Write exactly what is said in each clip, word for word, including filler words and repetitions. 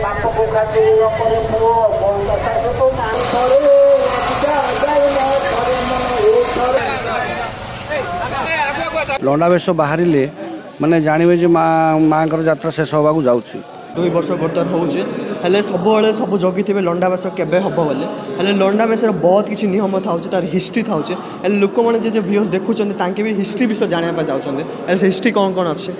लंडा बेश बाहर माने जानवे जे माँ माँ यात्रा शेष होगा जाऊँगी दुई वर्ष गोतर होचे हेले सब सब जगी थे लंडा बेस केबे हम बोले हेले लंडा बेस बहुत किसी नियम था तार हिस्ट्री था हेले लोक मैंने जे व्यूअर्स देखुं तांके भी हिस्ट्री विषय जाना चाहते से हिस्ट्री कौन कौन अच्छे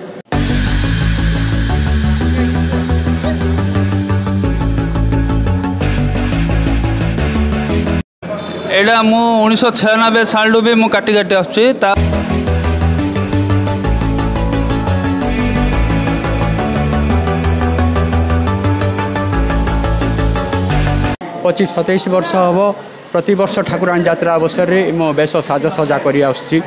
एटा मु उन्नीस छियानबे साल भी मुझे काटी काटी आसुची पच्चीस सतैश वर्ष हम प्रति वर्ष ठाकुराणी यात्रा अवसर में मो बेश साज सजा कर आसुची।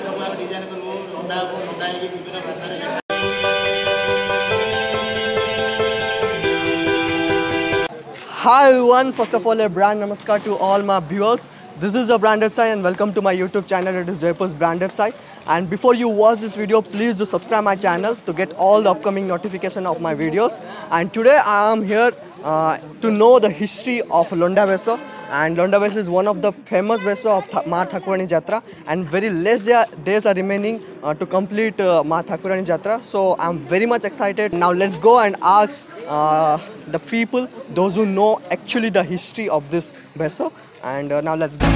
Hi everyone, first of all a brand namaskar to all my viewers. This is the Branded Sai and welcome to my YouTube channel. It is Jaipur's Branded Sai. And before you watch this video, please do subscribe my channel to get all the upcoming notification of my videos. And today I am here uh, to know the history of Landa Besho. And Landa Besho is one of the famous Besho of Th Maa Thakurani Jatra. And very less days are remaining uh, to complete uh, Maa Thakurani Jatra. So I'm very much excited. Now let's go and ask uh, the people, those who know actually the history of this Besho. And uh, now let's go.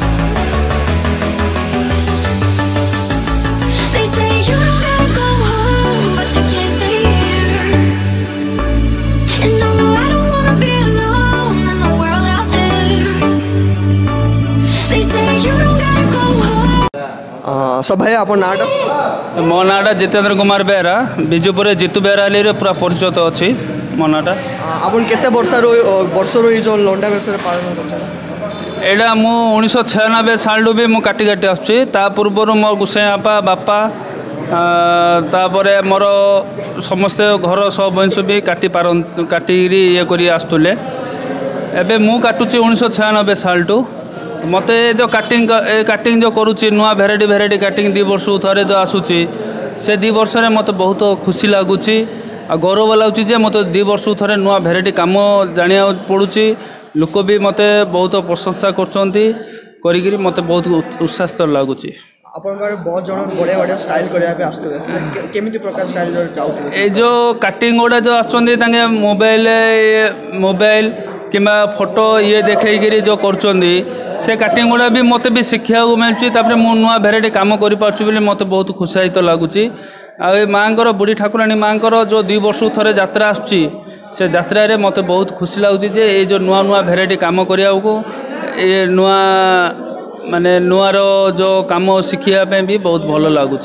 They say you don't gotta go home, but you can't stay here. And no, I don't wanna be alone in the world out there. They say you don't gotta go home. So भाई आपन नाटा मो नाटा जितेंद्र कुमार बेहरा बिजुपुर जितु बेहरा पूरा परिचित अच्छी मो नाटा आपन केते वर्ष रो वर्ष रो जो लंडा बेश पालन करछन एटा मु उन्नीस छियानबे साल भी मुझे काटी काटी आसुची ता पूर्व मो गुसाई आपा बापा तापरे मोर समस्ते घर सब वंश भी काटी पार काटी ये करी आसुले एबे मु काटुची उन्नीस छियानबे साल टू मते जो काटिंग काटिंग जो करुच्ची नुआ भेराइटी भेराइटी काटिंग दी वर्ष थे जो आसूची से दी वर्ष में मत बहुत खुशी लगुच आ गौरव लगुच मत दी वर्ष थे नुआ भेराइटी कम जाना पड़ुची लोक भी मते बहुत प्रशंसा कर मत बहुत उत्साहित लगुच बहुत जन बढ़िया बढ़िया स्टाइल करते प्रकार स्टाइल चाहते जो काटिंग गुड़ा जो आसुँचे मोबाइल मोबाइल किंबा फोटो ये देखकर जो कर से काटिंग गुड़ा भी मत भी शिक्षा मिलूँ मु नुआ भेराइटी कम कर मत बहुत खुशायित लगुच आ माँ बुढ़ी ठाकुराणी माँ जो दुई वर्ष थे यात्रा आसुची से यात्रा रे मत बहुत खुशी लगुच ये जो नुआ नुआ भेराइटी कम करने को ये नुआ माने नुआर जो कम शिखापी भी बहुत भल लगुच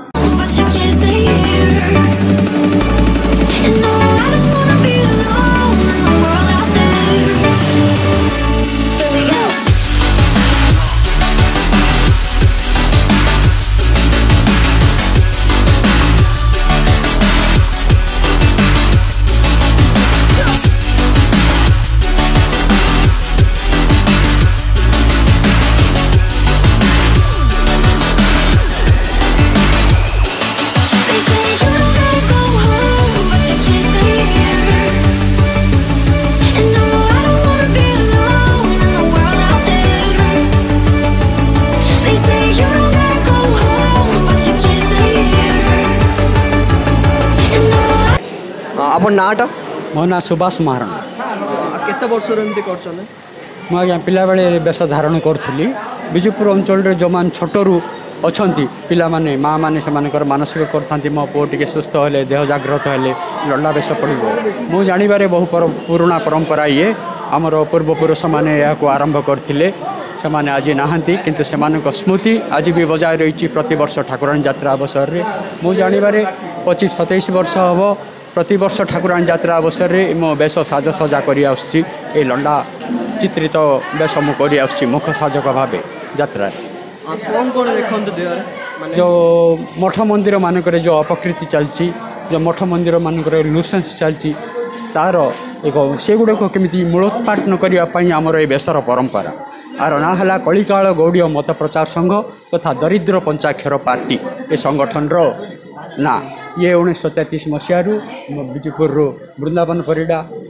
आपन नाटा मो ना सुभाष महाराणा केते वर्ष एमती कर मुझे पिला बेले बेश धारण करी बिजुपुर अंचल जो मान छोटू अच्छा पिला माने माँ मैंने से मानसिक करते मो पुओ टे सुस्थ हेले देह जागृत हेले लंडा बेश पड़ो मु जानवर बहु पर, पुराणा परंपरा ये आमर पूर्वपुरुष मैंने यहाँ आरंभ करते से मैंने आज नहांती किंतु से स्मृति आज भी बजाय रही प्रति वर्ष ठाकुराणी यात्रा अवसर में मु जानवर पच्चीस सतैश वर्ष हम प्रति वर्ष ठाकुराणी यात्रा अवसर में मो बेश साज सजा कर आसुची ए लंडा चित्रित तो बेश मु कर आसुची मुख्य साजक भाव यात्रा कौन कौन देखते जो मठ मंदिर मानक जो अपकृति चलती जो मठ मंदिर मानक लुसेंस चलती तार एक से गुड़ाक केमी मूलोत्पाटन करने आमर ये बेसर परंपरा आर ना है कलिकाल गौड़ीय मत प्रचार संघ तथा दरिद्र पंचाक्षर पार्टी ए संगठन ना ये उन्नीस तैंतीस मसीह बिजुपुर वृंदावन परिडा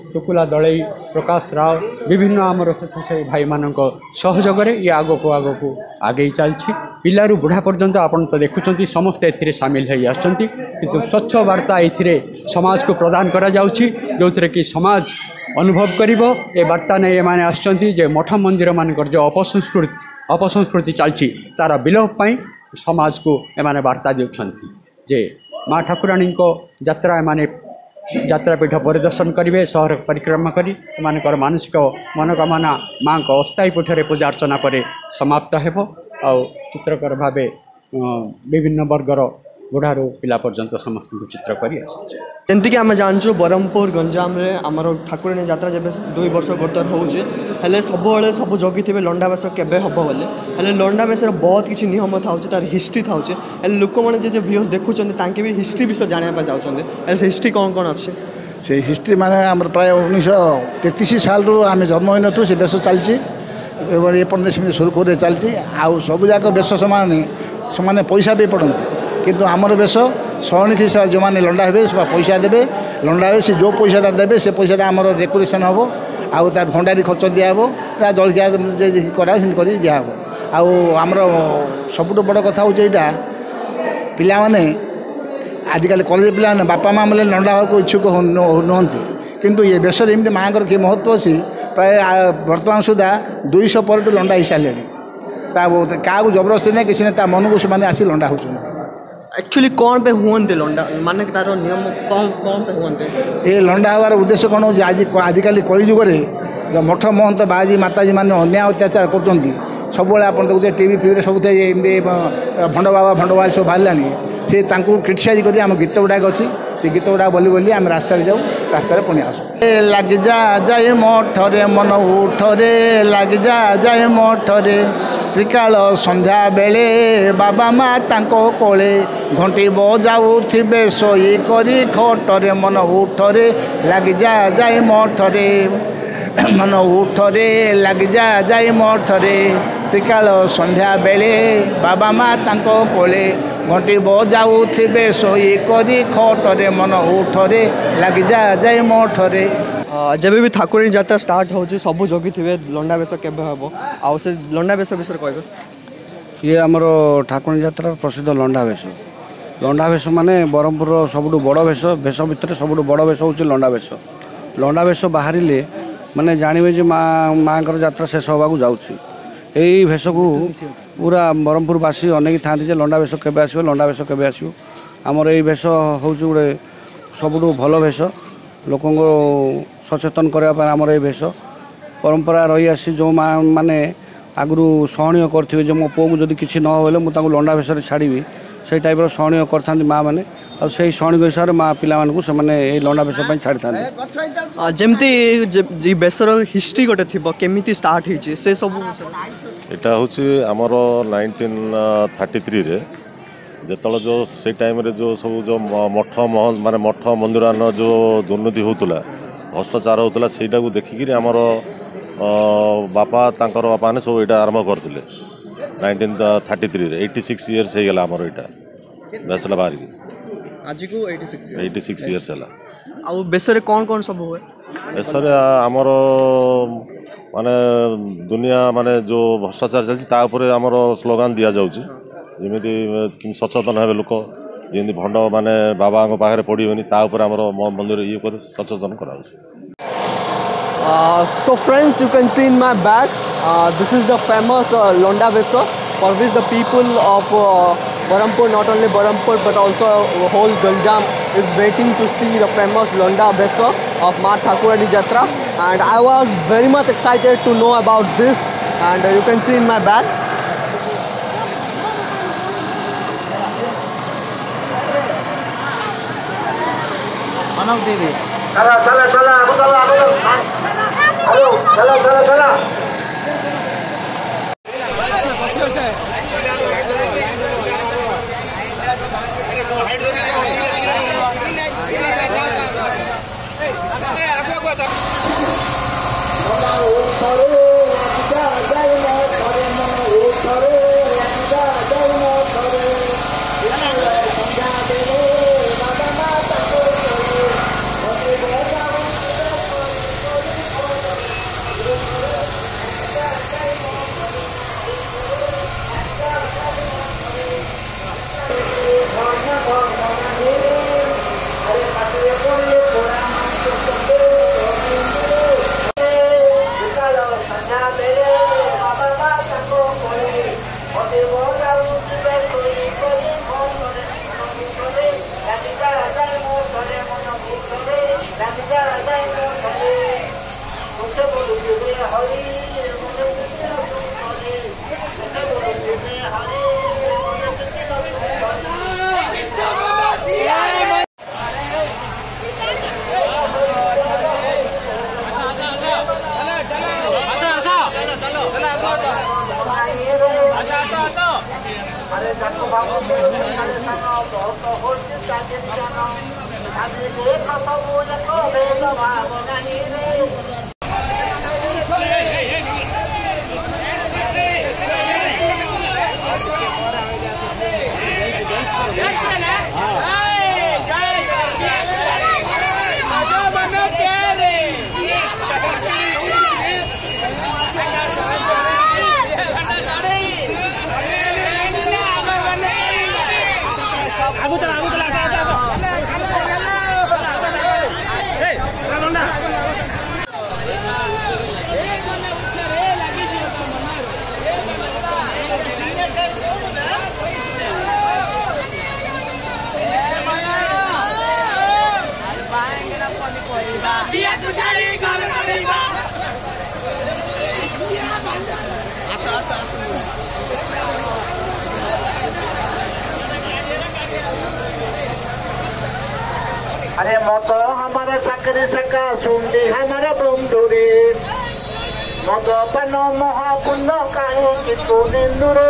टुकुला दलई प्रकाश राव विभिन्न आमर स्वेच्छासेवी भाई मान सहयोग ये आग को आग को आगे चलती पिलारू बुढ़ा पर्यंत आपन तो देखुं समस्ते ए सामिल हो आसुँच किंतु स्वच्छ वार्ता ये समाज को प्रदान करा जाउछि जो थे कि समाज अनुभव करिब ए वार्ता नहीं एमाने आसुँच जे मठ मंदिर मानकर जो अपसंस्कृति अपसंस्कृति चलती तार विलोप पाई समाज को एमाने वार्ता देउछंती जे माँ ठाकुराणी को यात्रा एमाने यात्रापीठ परिदर्शन करेंगे सहर परिक्रमा करी एमानकर मानसिक मनोकामना माँ को अस्थायी पीठरे पूजा अर्चना पर समाप्त हेब आ चित्रकर भाव विभिन्न वर्गर बुढ़ारू पिला पर्यंत समस्त चित्र करी जमीक आम जानूँ ब्रह्मपुर गंजाम आमर ठाकुराणी यात्रा जब दुई वर्ष गोतर होचे हेले सब सब जगी थे लंडा बेस केबे हम बोले हेले लंडा बेसर बहुत किसी नियम था तार हिस्ट्री था हेले लोक मैंने जे व्यूज देखुं भी हिस्ट्री विषय जाना चाहते हिस्ट्री कौन कौन अच्छे से हिस्ट्री माने आम प्राय उन्नीस तेतीस साल आम जन्म हो नु से बेस चलती एपर्यंत सेमती सुरखुर चलती आउ सब जाक बेस सामान सामान पैसा भी पड़ती किंतु आमर बेस शरणिक हिसाब जो मैंने लंडा हे पैसा देवे लंडा हे से जो पैसाटा देवे से पैसाटा आमर डेकोरेसन हम आउ तार भंडारी खर्च दिहब जलखिया करा कर दिहब आमर सबुठ बड़ कथा हूँ यहाँ पिला माने आजिकल कॉलेज पिला बापा माँ बोले लंडा को इच्छुक नुहति किंतु ये बेसर एमती माँ कि महत्व अच्छी प्राय बर्तमान सुधा दुईश पर लंडा हो सारे क्या जबरदस्ती नहीं किसी ने मन को से आसी लंडा हो एक्चुअली कौन पे हुए लंडा माने तार नियम कौन कौन पे हुए ये लंडा हबार उद्देश्य कौन हो आज आजिकल कलिजुग जो मठ महंत बाजी माताजी मैंने अन्याय अत्याचार कर सब आप देखते टीवी फिवी सब भंड बाबा भंड बाबा सब बाहर से क्रिटिसाइज कर आम गीत गुड़ाक अच्छी से गीत गुड़ा बोली बोली आम रास्तार जाऊ रास्तार पुणी आस लग जा जाए मठरे मन उठरे लग जा जाए मठरे त्रिकाल संध्या बेले बाबा माँ तांको कोले घंटी बजाऊे शोई करी खटरे मन उठरे लग जा जाए मठरे मन उठरे लग जा जाए मठरे त्रिकाल संध्या बेले बाबा माँ तांको कोले घंटी बजाऊे शोई करी खटरे मन उठरे लग जा जाए मठरे जब भी ठाकुराणी यात्रा स्टार्ट हो सब जगी थे लंडा बेस के आउ से लंडा बेस विषय कह ये आमर ठाकुराणी यात्रा प्रसिद्ध लंडा बेस लंडा बेस माने ब्रह्मपुर सबुठ बड़ बेस बेस भितर सबुठ बड़ बेस हूँ लंडा बेस लंडा बेस बाहर माने जानवे जे माँ माँ यात्रा शेष होगा जाऊँगी यही भेष को पूरा ब्रह्मपुरवासी अनेक था लंडा बेस केबे आसो लंडा बेस केबे आसो आमर यही भेष हूँ गोटे सबुठ भल भेष लोक सचेतन करने आमर ये भेष परंपरा रही आसी जो माँ मैंने आगु सहनीय करेंगे जो मो पुओ को जब किसी न होले मुझे लंडा भेष छाड़ी से टाइप सहनीय करता माँ मैंने और से सहनिक हिसाब से माँ पिला से लंडा भेष छाड़ी था जमती बेसर हिस्ट्री गोटे थी केमी स्टार्ट हो से सब यहाँ हूँ आमर नाइंटीन थर्टी थ्री रे जो जो से टाइम रे जो सब जो मठ महल माने मठ मंदिरान जो दुर्नीति होता भ्रष्टाचार होता से देखिकी आमर बापा तांकर बापा ने सब यहाँ आरंभ करते नाइंटीन थर्टी थ्री रे एट्टी सिक्स इयर्स होगा आमर यहाँ बेसला बाहर आज को eighty six eighty six years है आउ बेसरे कौन कौन सब हुए बेसरे आमर माने दुनिया माने जो भ्रष्टाचार चलती आमर स्लोगान दि जाऊँगी जमी सचेतन हे लोक जमी भंड माने बाबा पाखे पड़ोनी आमर मंदिर ये कर सचेतन करा so friends, you can see in my back uh, this is the famous uh, Landa Besho for which the people of uh, Berhampur, not only Berhampur but also whole Ganjam is waiting to see the famous Landa Besho of Maa ठाकुराणी Jatra, and I was very much excited to know about this, and uh, you can see in my back Manok Devi. चला चला चला अब चला hello चला चला चला अरे मत हमारे सकरे सका सुंदी हमारे बंधुरे मद पान महापुण्य कहीं कितु निंदुरे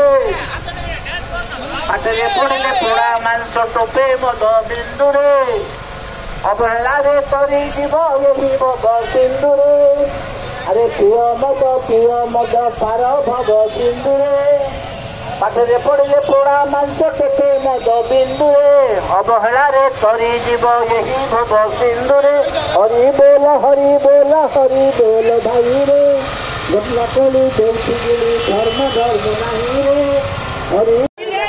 हाथे पड़े पोड़ा मांस टोपे मद बिंदुरे अवहेला रे तरी जीव यही मद सिंदुरे अरे पिय मद पिय मद पार भव सिंदुरे पाठे पड़े पोड़ा मांस टोपे मद बिंदुरे अवहेला रे तरी जीव यही भव सिंदुरे हरि बोल हरि बोल हरि बोल भाई रे गपला कोली देवती गिली धर्म धर्म नहीं रे हरि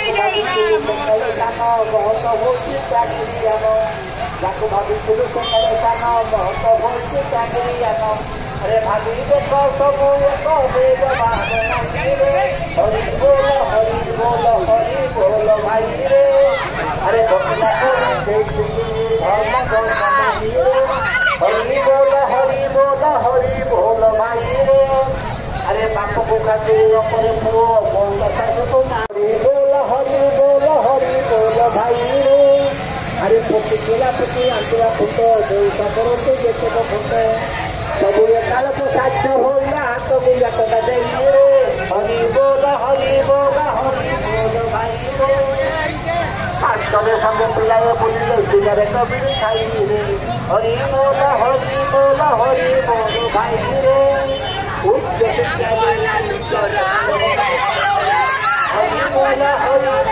बहुत होती चाकरी आनो जाको भाभी पुरुष करे कानो बहुत होती चाकरी आनो अरे भाभी देखो सब एक वेद भावना रे हरि बोल हरि बोल हरि बोल भाई रे अरे गपला कोली देवती गिली धर्म धर्म नहीं रे हरि बोल हरि बोल हरि बोल भाई रे अरे बाप को खाते अपने पुओ बोल सासु को हरि बोल हरि बोल हरि बोल भाई रे अरे पति केला पति अंतरा फुट देवता करते जेते को फुट सब ये काल को साध्य होला तो बुया कदा दे रे हरि बोल हरि बोल हरि बोल भाई रे आजकल संग पिलाए बोलिले सिगारेट बीड़ी खाई रे हरि बोल हरि बोल हरि बोल भाई रे हरि बोल हरि